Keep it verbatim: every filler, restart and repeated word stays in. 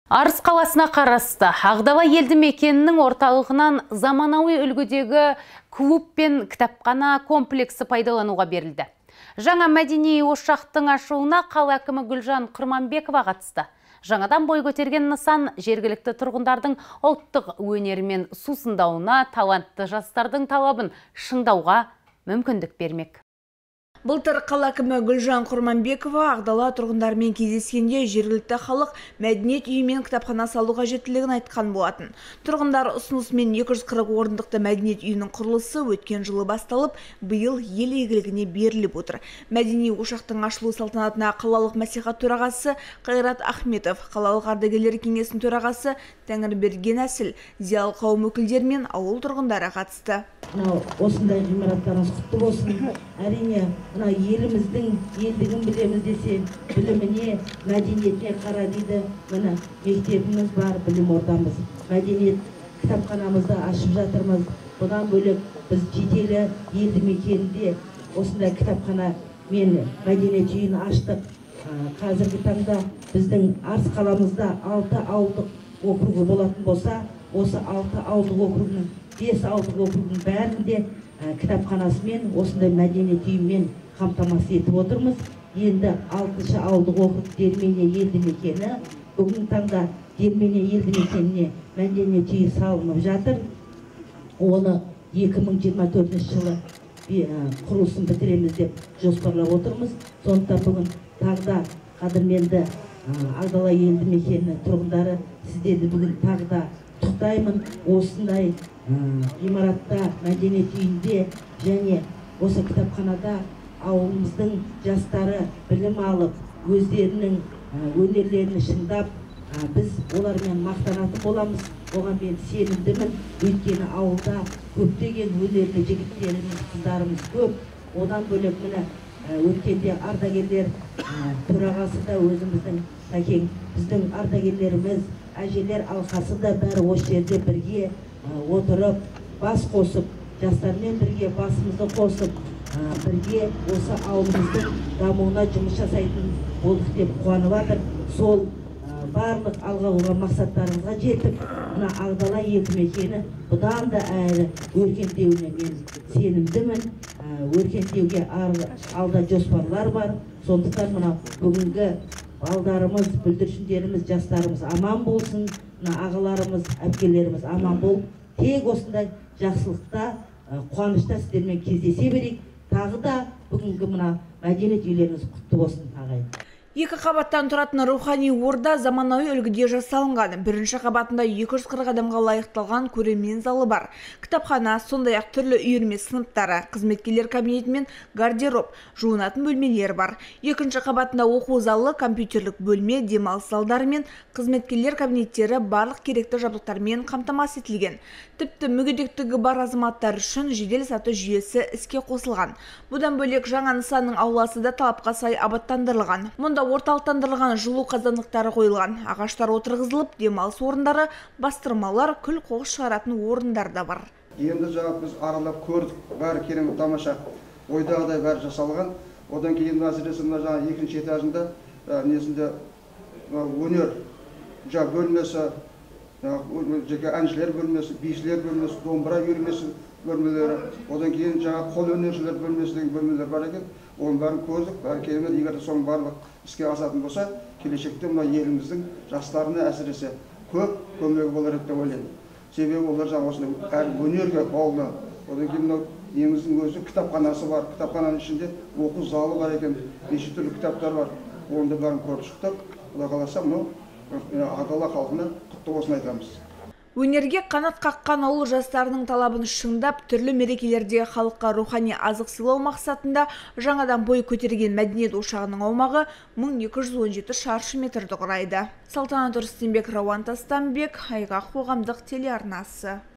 Арыс қаласына қарасты Ағдала елді мекенінің орталығынан заманауи үлгідегі клуб пен кітапхана комплексі пайдалануға берілді. Жаңа мәдени ошақтың ашуына қала әкімі Гүлжан Құрманбекова қатысты. Жаңадан бой көтерген нысан жергілікті тұрғындардың ұлттық өнері мен сусындауына, талантты жастардың талабын шыңдауға мүмкіндік бермек. Былтыр қала әкімі Гүлжан Құрманбекова Ағдала тұрғындарымен кездескенде жергілікті халық мәдениет үйі мен кітапхана салу қажеттілігін айтқан болатын. Тұрғындар ұсынысымен екі жүз қырық орындықты мәдениет үйінің құрылысы өткен жылы басталып, биыл ел игілігіне беріліп отыр. Мәдени ошақтың ашылу салтанатына қалалық мәслихат төрағасы Қайрат Ахметов, қалалық ардагерлер кеңесінің төрағасы Тәңірберген Әсіл, зиялы қауым өкілдері мен ауыл тұрғындары қатысты. Осындай ғимараттарыңыз құтты болсын. Әрине, мына еліміздің елдігін білеміз десе, біліміне, мәдениетіне қара дейді. Мына мектебіміз бар, білім ордамыз. Мәдениет кітапханамызды ашып жатырмыз. Бұдан бөлек біз жетелі елді мекенінде осындай кітапхана мен мәдениет үйін аштық. Қазіргі таңда біздің Арыс қаламызда алты ауылдық округі болатын болса, осы алты ауылдық округінің бес ауылдық округінің бәрінде кітапханасымен, осындай мәдениет үйімен қамтамасыз етіп отырмыз. Енді алтыншы ауылдық округ Дермене елді мекені, бүгінгі таңда Дермене елді мекеніне мәдениет үйі салынып жатыр. Оны екі мың жиырма төртінші жылы құрылысын бітіреміз деп жоспарлап отырмыз. Сондықтан бүгін тағда қадірменді Ағдала елді мекені тұрғындары, сіздерді бүгін тағда құттықтаймын. Осындай ғимаратта, мәдениет үйінде және осы кітапханада ауылымыздың жастары білім алып, өздерінің өнерлерін шыңдап, біз олармен мақтанатын боламыз. Оған мен сенімдімін. Өйткені ауылда көптеген өнерлі жігіттеріміз, қыздарымыз көп. Одан бөлек міне өткенде ардагерлер төрағасы да өзіміздің Тәкең, біздің ардагерлеріміз, әжелер алқасы да бәрі осы жерде бірге отырып, бас қосып, жастармен бірге басымызды қосып, бірге осы ауылымыздың дамуына жұмыс жасайтын болдық деп қуанып жатыр. Сол барлық алға қойған мақсаттарымызға жетіп, мына Ағдала елді мекені бұдан да әрі өркендеуіне мен сенімдімін. Өркендеуге алда жоспарлар бар. Сондықтан мына бүгінгі балдарымыз, бүлдіршіндеріміз, жастарымыз аман болсын. Мына ағаларымыз, әпкелеріміз аман болып, тек осындай жақсылықта, қуанышта сіздермен кездесе берейік. Тағы да бүгінгі мына мәдениет үйлеріңіз құтты болсын, ағайын. Екі қабаттан тұратын рухани орда заманауи үлгіде жасалынған. Бірінші қабатында екі жүз қырық адамға лайықталған көрермен залы бар. Кітапхана, сондай-ақ түрлі үйірме сыныптары, қызметкерлер кабинеті мен гардероб, жуынатын бөлмелер бар. Екінші қабатында оқу залы, компьютерлік бөлме, демалыс залдары мен қызметкерлер кабинеттері барлық керекті жабдықтармен қамтамасыз етілген. Тіпті мүгедектігі бар азаматтар үшін жедел саты жүйесі іске қосылған. Бұдан бөлек жаңа нысанның ауласы да талапқа сай абаттандырылған. Мұнда орталықтандырылған жылу қазандықтары қойылған, ағаштар отырғызылып, демалыс орындары, бастырмалар, күл қоқыс шығаратын орындар да бар. Енді жаңа біз аралап көрдік, бәрі керемет тамаша, ойдағыдай бәрі жасалған. Одан кейін әсіресе мына жаңа екінші этажында несінде өнер жаңа бөлмесі, жеке әншілер бөлмесі, бишілер бөлмесі, домбыра үйірмесі бөлмелері, одан кейін жаңа қол өнершілер бөлмесі деген бөлмелер бар екен. Оның бәрін көрдік, бәрі керемет. Егер соның барлық іске асатын болса, келешекте мына еліміздің жастарына әсіресе көп көмегі болар деп ойлаймын. Себебі олар жаңа осындай әр өнерге баулы. Одан кейін мынау неміздің өзі кітапханасы бар. Кітапхананың ішінде оқу залы бар екен, неше түрлі кітаптар бар. Оны да бәрін көріп шықтық. Құдай қаласа мынау Ағдала халқына құтты болсын айтамыз. Өнерге қанат қаққан ауыл жастарының талабын шыңдап, түрлі мерекелерде халыққа рухани азық сыйлау мақсатында жаңадан бой көтерген мәдениет ошағының аумағы мың екі жүз он жеті шаршы метрді құрайды. Салтанат Рүстембек, Рауан Тастанбек, Айғақ қоғамдық телеарнасы.